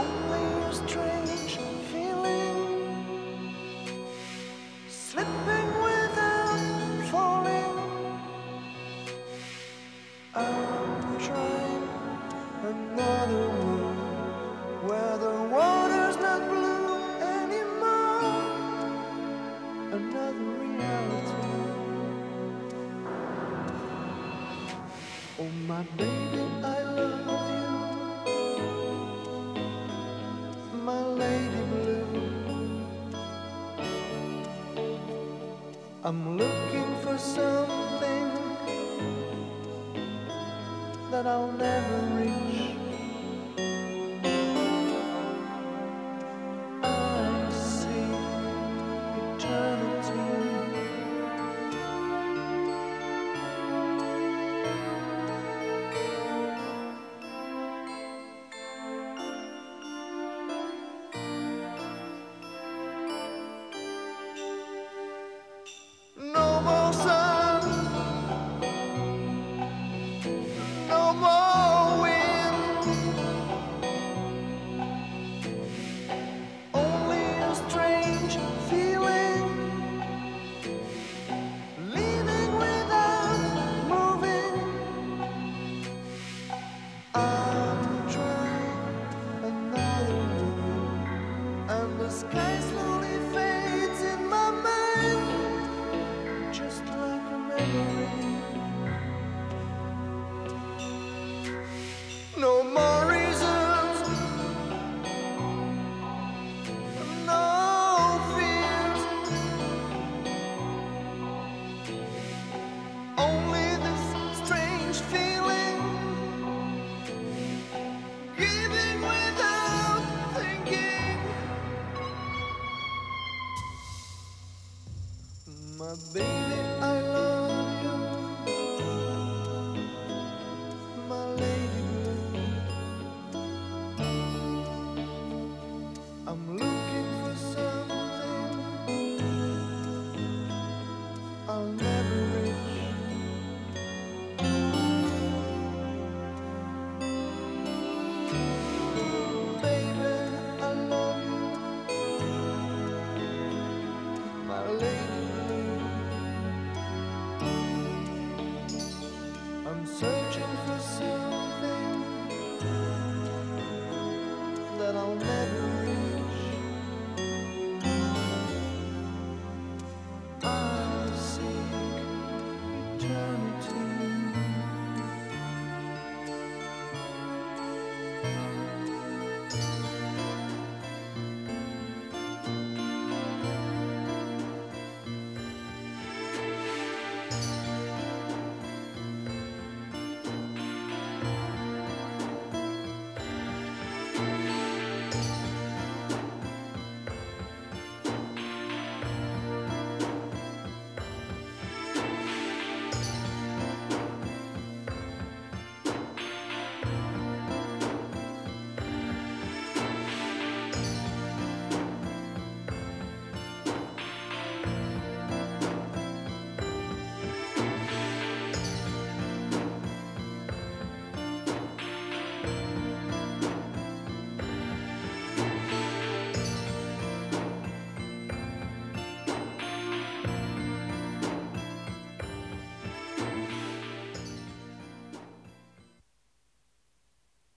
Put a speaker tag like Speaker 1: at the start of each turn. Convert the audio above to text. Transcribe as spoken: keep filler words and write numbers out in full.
Speaker 1: Only a strange feeling, slipping without falling. I'm trying another world where the water's not blue anymore. Another reality. Oh my baby, I love you, my lady blue. I'm looking for something that I'll never reach. I see eternity. No more sun, no more wind, only a strange feeling, leaving without moving. I'm trying another world, and the sky slowly fades in my mind, just like a memory.